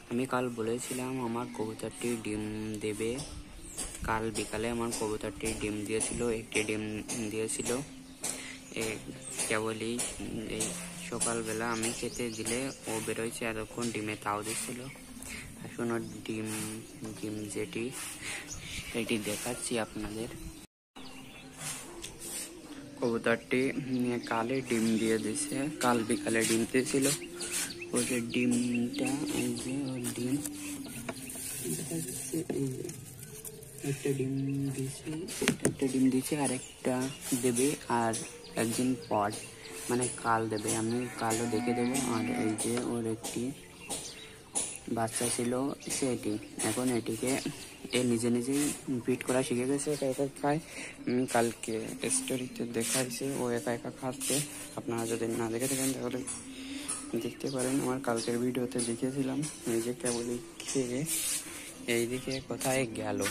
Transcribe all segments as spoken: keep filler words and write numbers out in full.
আমি কাল বলেছিলাম আমার কবুতরটি ডিম দেবে। কাল বিকালে আমার কবুতরটি ডিম দিয়েছিল, একটি ডিম দিয়েছিল। কেবলই এই সকালবেলা আমি খেতে দিলে ও বেরোয়ছে, এতক্ষণ ডিমে তাও দিচ্ছিল। এখন ওর ডিম ডিম যেটি সেটি দেখাচ্ছি আপনাদের। কবুতরটি কালে ডিম দিয়ে দিছে, কাল বিকালে ডিম দিয়েছিল। ওই যে ডিমটা, এই যে ওর ডিম একটা ডিম দিয়েছে, একটা ডিম দিয়েছে আর একটা দেবে, আর একদিন পর মানে কাল দেবে। আমি কালও দেখে দেবো। আর এই যে ওর একটি বাচ্চা ছিল সেটি, এখন এটিকে এ নিজে নিজেই ব্রিড করা শিখে গেছে, একা একা খায়। আমি কালকে স্টোরিতে দেখাইছে ও একা একা খাচ্ছে। আপনারা যদি না দেখে থাকেন তাহলে দেখতে পারেন। আমার কালকের ভিডিওতে দেখেছিলাম। এই যে কেবলই খেয়ে এইদিকে কোথায় গেল।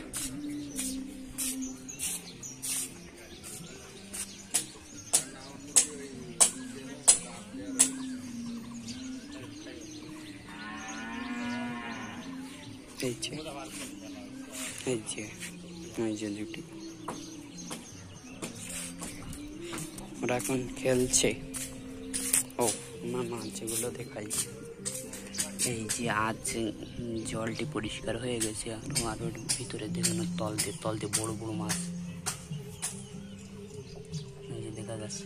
এই যে এই যে এই যে দুটি ওরা এখন খেলছে। ও না না, যেগুলো দেখাই, এই যে আজ জলটি পরিষ্কার হয়ে গেছে। আরো আরো ভিতরে দেখুন তল দিয়ে তল দিয়ে বড় বড় মাছ এই যে দেখা যাচ্ছে।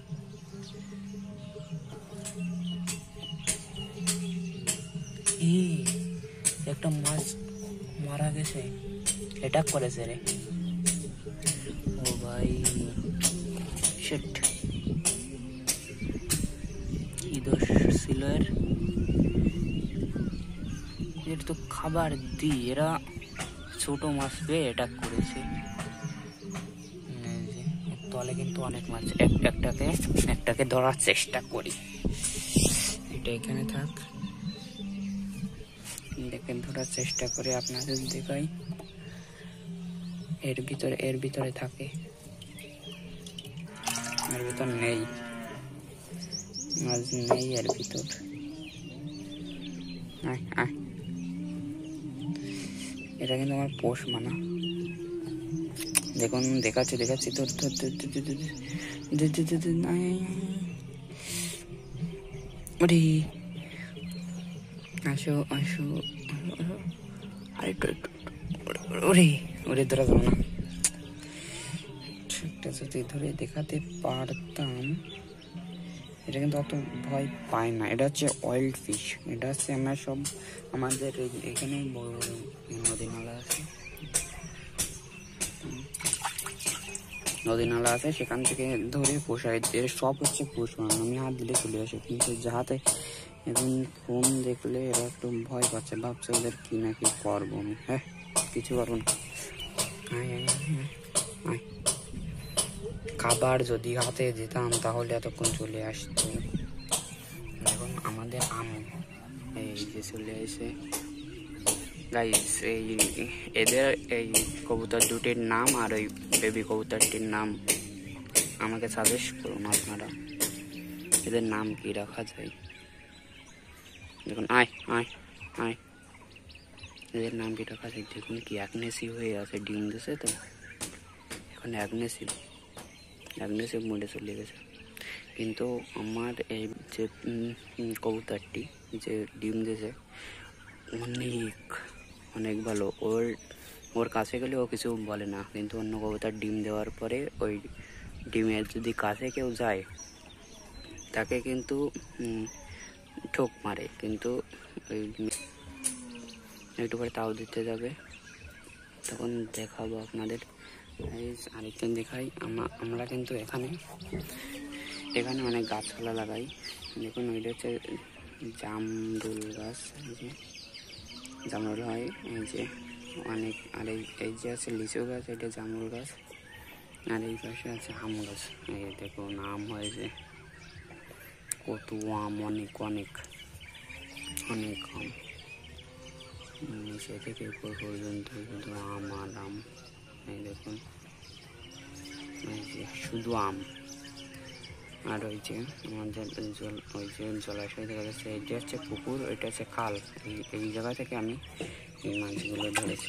এই একটা মাছ মারা গেছে, অ্যাটাক করেছে রে। ও ভাই শিট, কি দোষ ছিল এর? এর তো খাবার দি, এরা ছোট মাছ পেয়ে অ্যাটাক করেছে। তলে কিন্তু অনেক মাছ, একটাকে একটাকে ধরার চেষ্টা করি। এটা এখানে থাক, দেখেন ধরার চেষ্টা করে আপনাদের দেখাই। এর ভিতরে এর ভিতরে থাকে, এর ভিতর নেই মাছ, নেই এর ভিতর। এটা কিন্তু আমার পোষ মানা। দেখুন দেখাচ্ছি দেখাচ্ছি তোর তোর ওরে আসো আসো, ওরে ওরে ধরা যাবে না। ঠিকটা যদি ধরে দেখাতে পারতাম। এটা কিন্তু অত ভয় পায় না, এটা হচ্ছে ওয়াইল্ড ফিশ। এটা হচ্ছে আমরা সব আমাদের এখানে বড় বড় নদী নালা আছে, নদী নালা আছে সেখান থেকে ধরে পোষায়। এর সব হচ্ছে পোষ মানানো, আমি হাত দিলে চলে আসে। কিন্তু যাহাতে এখন ফোন দেখলে এরা একটু ভয় পাচ্ছে, ভাবছে ওদের কি না কি করবো আমি। হ্যাঁ কিছু করবো না। খাবার যদি হাতে দিতাম তাহলে এতক্ষণ চলে আসতো। এখন আমাদের আম এই যে চলে এসে গাইস, এই এদের এই কবুতর দুটির নাম আর ওই বেবি কবুতরটির নাম আমাকে সাজেস্ট করুন আপনারা, এদের নাম কি রাখা যায়। দেখুন আয় আয় আয়, এদের নাম কি রাখা যায়। দেখুন কি অ্যাগনেসিভ হয়ে আছে, ডিম দিছে তো এখন অ্যাগনেসিভ অ্যাগনেসিভ মোডে চলে গেছে। কিন্তু আমার এই যে কবুতরটি যে ডিম দিয়েছে অনেক অনেক ভালো। ওর ওর কাছে গেলে ও কিছু বলে না, কিন্তু অন্য কবুতর ডিম দেওয়ার পরে ওই ডিমের যদি কাছে কেউ যায় তাকে কিন্তু ঠোক মারে। কিন্তু ওই একটু করে তাও দিতে যাবে, তখন দেখাবো আপনাদের। আরেকদিন দেখাই। আমরা কিন্তু এখানে এখানে অনেক গাছপালা লাগাই। দেখুন ওইটা হচ্ছে জামরুল গাছ, এই যে জামরুল হয় এই যে অনেক। আর এই এই যে আছে লিচু গাছ, এটা জামরুল গাছ। আর এই পাশে আছে আম গাছ। এই দেখুন আম হয়েছে কত আম, অনেক অনেক অনেক আম, নিচে থেকে উপর পর্যন্ত শুধু আম আর আম। এই দেখুন এই যে শুধু আম। আর ওই যে আমাদের জল ওই যে জলাশয় দেখা যাচ্ছে, এটা হচ্ছে পুকুর, এটা হচ্ছে খাল। এই এই জায়গা থেকে আমি এই মাছগুলো ধরেছি।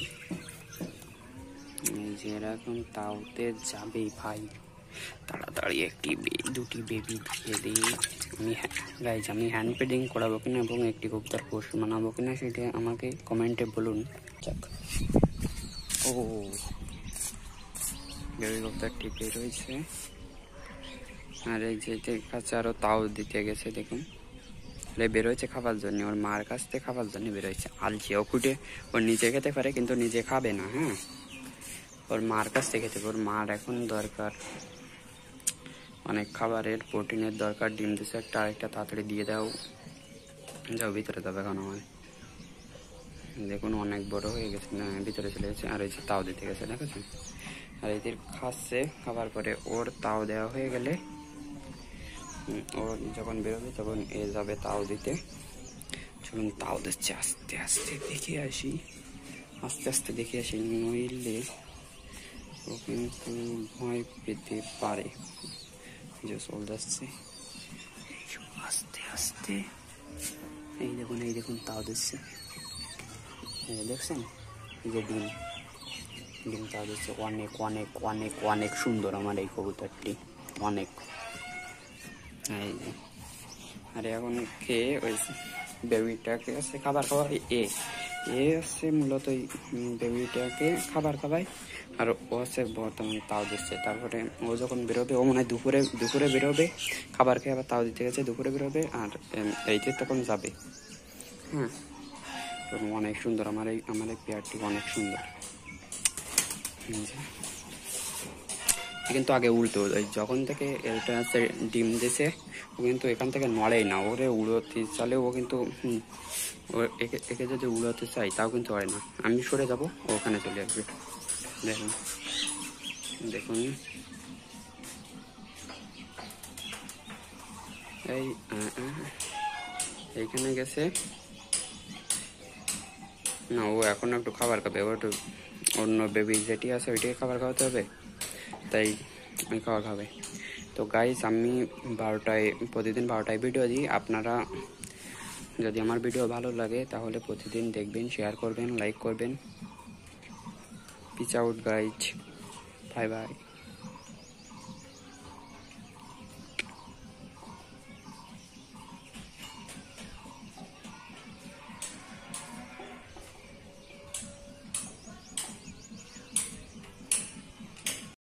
এই যে এরা এখন তাওতে যাবে ভাই, তাড়াতাড়ি একটি দুটি বেবি দিয়ে দিই। আমি গাইজ আমি হ্যান্ড পেডিং করাবো কিনা এবং একটি কবুতর পোষ বানাবো কিনা সেটা আমাকে কমেন্টে বলুন। যাক, ও বেবি কবুতরটি বের হয়েছে। আর এই যে কাছে আরও তাও দিতে গেছে, দেখুন বের হয়েছে খাবার জন্য, ওর মার কাছ থেকে খাবার জন্য বের হয়েছে। আলছে ও ফুটে, ওর নিজে খেতে পারে কিন্তু নিজে খাবে না। হ্যাঁ, ওর মার কাছ থেকে খেতে, ওর মার এখন দরকার অনেক খাবারের, প্রোটিনের দরকার। ডিম দিছে একটা, আরেকটা তাড়াতাড়ি দিয়ে দাও। যাও ভিতরে যাবে এখন আমার। দেখুন অনেক বড় হয়ে গেছে, না ভিতরে চলে গেছে। আর এই যে তাও দিতে গেছে, দেখেছেন? আর এদের খাচ্ছে, খাবার পরে ওর তাও দেওয়া হয়ে গেলে ওর যখন বেরোবে তখন এ যাবে তাও দিতে। চলুন তাও দিচ্ছে, আস্তে আস্তে দেখে আসি, আস্তে আস্তে দেখে আসি, নইলে ও কিন্তু ভয় পেতে পারে। যে চল যাচ্ছে আস্তে আস্তে, এই দেখুন এই দেখুন তাও দিচ্ছে, দেখছেন? এই যে ডিম ডিম তাও দিচ্ছে। অনেক অনেক অনেক অনেক সুন্দর আমার এই কবুতরটি, অনেক। এই যে আরে এখন খেয়ে ওই বেবিটাকে আছে খাবার খাওয়াই, এ এ হচ্ছে মূলত এই বেবিটাকে খাবার খাওয়াই। আর ও হচ্ছে বর্তমানে তাও দিচ্ছে। তারপরে ও যখন বেরোবে, ও মনে হয় দুপুরে দুপুরে বেরোবে, খাবার খেয়ে আবার তাও দিতে গেছে, দুপুরে বেরোবে। আর এইতে তখন যাবে। হ্যাঁ, অনেক সুন্দর আমার এই আমার এই পেয়ারটি, অনেক সুন্দর। কিন্তু আগে উল্টো, ওই যখন থেকে এটা হচ্ছে ডিম দিছে, ও কিন্তু এখান থেকে নড়েই না। ওরে উড়োতে চালে ও কিন্তু একে একে যদি উড়োতে চাই তাও কিন্তু হয় না। আমি সরে যাব, ও ওখানে চলে আসবে। দেখুন দেখুন এই এইখানে গেছে না, ও এখন একটু খাবার খাবে। ও একটু অন্য বেবি যেটি আছে ওইটাকে খাবার খাওয়াতে হবে, তাই ওই খাবার খাবে। তো গাইস আমি বারোটায় প্রতিদিন বারোটায় ভিডিও দিই। আপনারা যদি আমার ভিডিও ভালো লাগে তাহলে প্রতিদিন দেখবেন, শেয়ার করবেন, লাইক করবেন। Peace out guys, bye by.